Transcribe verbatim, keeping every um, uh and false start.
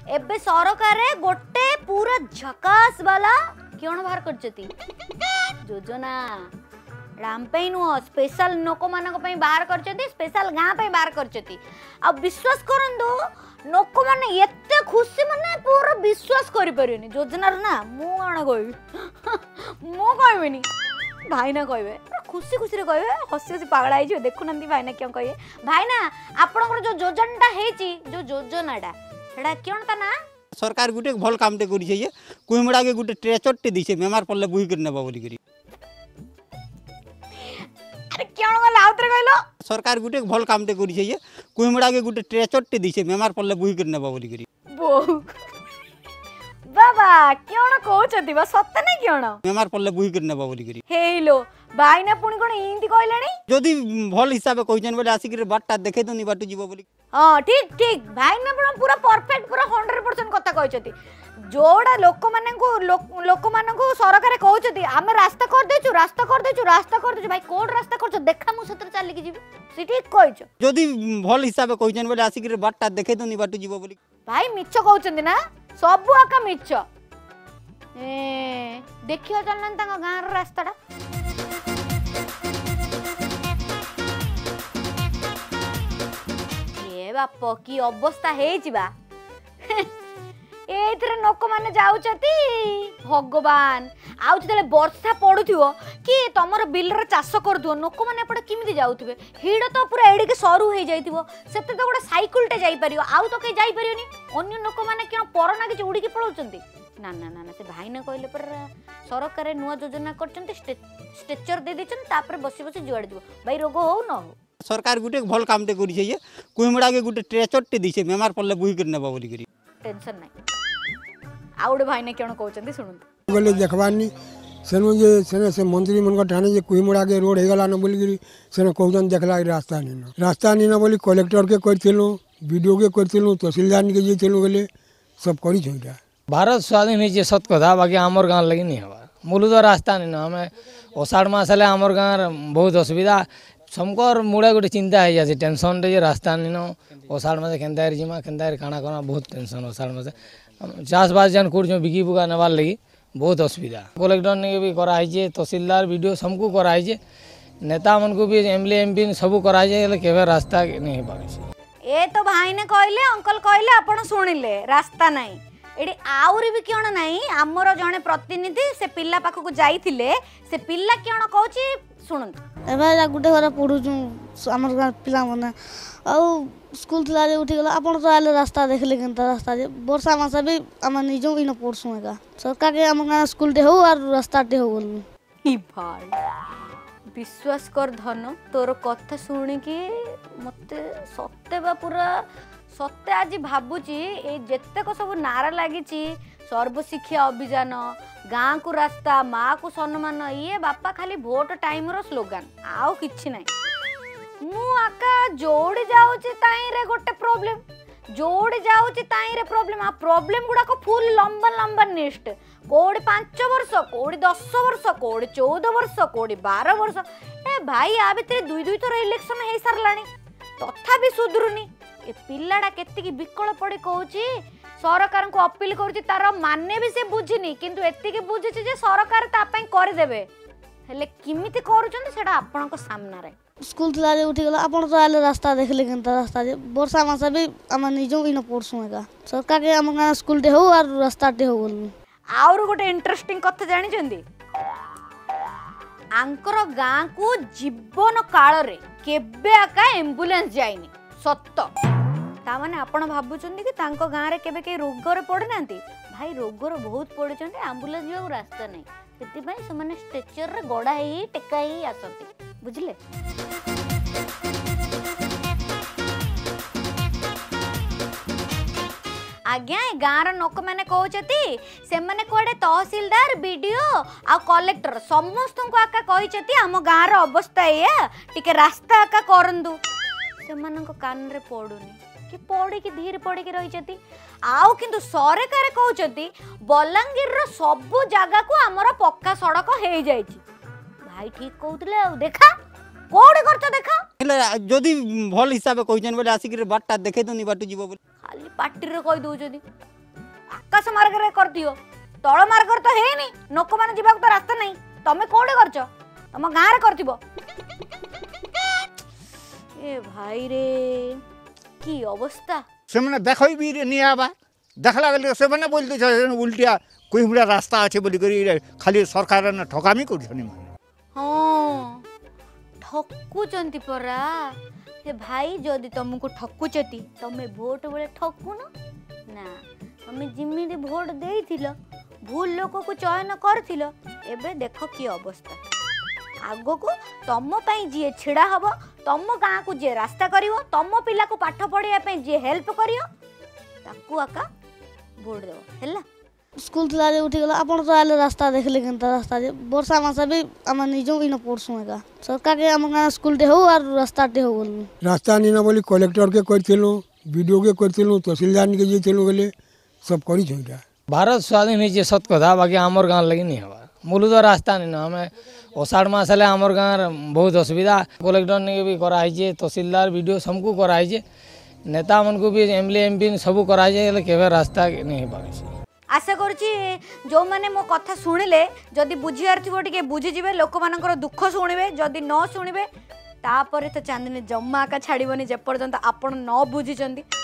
एबे सरकार गोटे पूरा झकास वाला कौन बाहर करछती योजना राम पे नुह स्पेशल लोक मान बाहर करछती स्पेशल गाँ पे बाहर करछती आ विश्वास करंदो लोक माने एते खुशी माने पूरा विश्वास करि परियोनी योजना ना मु आण कहबी मु कहबिनी भाईना कहबे खुशी खुशी रे कहबे हसी हसी पागला आइ देखु नंदी भाईना क्यों कहिए भाईना आपनकर जो योजनाटा हेची जो योजनाटा सेडा क्यों ता ना सरकार गुटे भल कामटे करि छै कुइमड़ा के गुटे ट्रेचरटे दिसे बेमार पड़ले बुही कर नेबा बोली करी अरे क्यों गला आउतरे कहलो सरकार गुटे भल कामटे करि छै कुइमड़ा के गुटे ट्रेचरटे दिसे बेमार पड़ले बुही कर नेबा बोली करी बो बाबा क्यों कहउछती बा सत्य नै क्यों बेमार पड़ले बुही कर नेबा बोली करी हेलो भाईना पुणी कोन हिंदी कहलेनी जदी भल हिसाब कहछन बोले आसी के बाटटा देखे दनी बाटू जीवो बोली हां ठीक ठीक भाईना पूरा परफेक्ट पूरा हंड्रेड परसेंट कथा कहछती जोड़ा लोक माने को लोक माने को सरकार कहउछती हम रास्ता कर देछु रास्ता कर देछु रास्ता कर देछु भाई कोड रास्ता करछ देखा मु सतर चली के जीवी सी ठीक कहछ जदी भल हिसाब कहछन बोले आसी के बाटटा देखे दनी बाटू जीवो बोली भाई मिछ कहउछंती ना सब आका मिछ ए देखियो चलन तांगा गां रो रास्ताडा ए बाप की अवस्था हेजिबा एथरे लोक माने जाउचती भगवान आउ जतले वर्षा पडुथिवो कि तमर बिल रे चाष करथुवो लोक माने एपडे किमिति जाउथिबे हिड तो पूरा एडी के सरू हे जाइथिवो सेते तो गोटे साइकिल टे जाई परियो आउ तो के जाई परियोनी अन्य लोक माने क्यों परना कि उड़ी के पळौचंती ना ना ना से भाई ना कहले पर सरकार नुआ योजना करचंती स्ट्रेचर दे देचन तापर बसी बसी जुआड़ दिबो भाई रोग हो न हो सरकार गुटे भल कामटे करि छै कुइमड़ा के गुटे ट्रेचरटे दिसे बेमार पड़ले बुही कर नेबा बोली करी टेंशन नाही आउडे भाई ने केन कहउचंती सुनंत गले देखबानी सेनु जे सेने से मंत्री मन को ठाने जे कुइमड़ा के रोड हे गला न बोली करी सेने कहउचन देखला रास्ता नी न रास्ता नी न बोली कलेक्टर के करथिलु वीडियो के करथिलु तहसीलदार के जे थिलु गले सब करी छोइटा भारत स्वाधीन है सत कथा बाकी आमर गाँव लगी नहीं हवा मूल तो रास्ता नहीं ना हमें अषाढ़ मास हेल्ले आमर गाँव बहुत असुविधा समकर मुड़े गोटे चिंता है जाए टेंशन रे रास्ता नहीं ना अषाढ़ मास केन्ता जिमा केन्ता खाना खाना बहुत टेंशन अषाढ़ मास चाष बास जान कर बिकी बुका नबार लगी बहुत असुविधा कलेक्टर ने भी कराई तहसीलदार वीडियो सबको कराई नेता मन को भी एमएलए एमपी सब कराई केवे रास्ता नहीं हो पारे ए तो भाई ने कहले अंकल कहले आपण सुनिले रास्ता नहीं एडी आउरी भी क्यों नहीं आमर जने प्रतिनिधि से पिल्ला पाखक जाइथिले से पिल्ला क्यों कहूची सुनंत एबे गुटे घर पढुछु हमर गां पिला मने आ स्कूल थला जे उठी गला आपण तो आले रास्ता देखले केनता रास्ता जे वर्षा मास भी हम निजो इन पढसु एका सरकार के हम गां स्कूल दे हो और रास्ता दे हो बोलनु ई भाई विश्वास कर धन तोर कथा सुनी कि मते सत्य बा पूरा सत्य आज भावुची ए जेतेक सब नारा लगी सर्वशिक्षा अभियान गाँ को रास्ता माँ को सम्मान ये बापा खाली भोट टाइम रो स्लोगान आउ किछि नाही मु आका जोड़ी जाउची ताई रे गोटे प्रॉब्लम जोड़ी जाउची ताई रे प्रॉब्लम आ प्रॉब्लम गुडा को फुल लंबा लंबा नेस्ट कोड़ी पांच वर्ष कोड़ी दस वर्ष कोड़ी चौदह वर्ष कोड़ी बारह वर्ष ए भाई आ भितर दुई दुई थर इलेक्शन हे सारलानी तथापि सुधरुनी ए पिल्लाडा केतिकी बिकल पड़ी कहूची सरकार को अपील करूची तार माने भी से बुझिनी किंतु एतिकी बुझिची जे सरकार ता पई कर देबे हेले किमिति करूचंती सेटा आपनक सामना रे स्कूल थला जे उठी गला आपण तो आले रास्ता देखले केनता रास्ता जे वर्षा मास भी हम निजो इन पढसु एका सरकार के हम गां स्कूल दे हो और रास्ता दे हो बोलनु और गोटे इंटरेस्टिंग कथा जानि चंदी आंकर गां को जीवन काल रे केबे आका एम्बुलेंस जाइनी सत्य ता माने आपण भाबुचंदी कि तांको गां रे केबे के रोग रे पड़ नांती भाई रोग रे बहुत पड़चंदी एम्बुलेंस जो रास्ता नहीं सेति भाई से माने स्ट्रेचर रे गडा ही टेका ही आसंती बुझले आज्ञा गाँव लोक मैंने कहते से मैंने कड़े तहसीलदार बीडीओ आ कलेक्टर समस्त को आका कहते आम गाँव अवस्था या टिके रास्ता आका करंदु से कान रे पड़ुनी कि पड़ी कि धीरे पड़ी कि रही आउ किंतु सरकार कहते बलांगीर रो सबु जगह को आमर पक्का सड़क हो जाए भाई ठीक कहते देखा कोड़ी करछ देखा जदि भल हिसाब कहछन बोले आसिक बाटटा देखे दनी बाटू जीवो बोले खाली पाटी रे कहि दउ जदी आकाश मार्ग रे कर दियो तळ मार्ग तो हेनी लोक माने जीवा तो रास्ता नहीं तमे कोडे करछ तम गां रे करथिबो ए भाई रे की अवस्था से मैंने देखई भी नहीं आबा देखला बेले से मैंने बोलते छ उल्टिया कुइमुड़ा रास्ता अच्छे बोली करी खाली सरकार ने ठकामी करछनी माने हाँ ठकुचंती परा हे भाई जदि तुमको ठकुचती तमे भोट बेले ठकुन ना तमे जिम्मेदी भोट देइथिलो भूल लोक को चयन करथिलो एबे देखो की अवस्था आगो को तम पई जे छिड़ा हबो तम गां को जे रास्ता करिवो तम पिला को पाठ पढ़िया पई जे हेल्प करियो ताकू आका भोट देबो हैला स्कूल थिला उठी गला आपण तो आले रास्ता देखले केनता रास्ता जे वर्षा मास भी हम निजो इन पड़सु एका सरकार के हम गां स्कूल दे हो और रास्ता दे हो बोल रास्ता नहीं ना बोली कलेक्टर के करथिलु वीडियो के करथिलु तहसीलदार के जे चलु गेले सब करी छोइटा भारत स्वाधीन होइए सत कथा बाकी आमर गाँव लगी नहीं हवा मूलत रास्ता नहीं ना हमें अषाढ़ मास हेल्ले आमर गाँव बहुत असुविधा कलेक्टर ने भी कराई तहसीलदार वीडियो सबको कराई नेता मन को भी एमएलए एमपी सब कराई केवे रास्ता नहीं हो पारे आशा करुच्ची जो मैंने मो कथा शुणिले जदि बुझियार थी टे बुझीजे लोक मान दुख शुणे जदि न शुणे तापर तो चांदनी जम्मा का छाड़बनी जेपर्यंत आपण न बुझी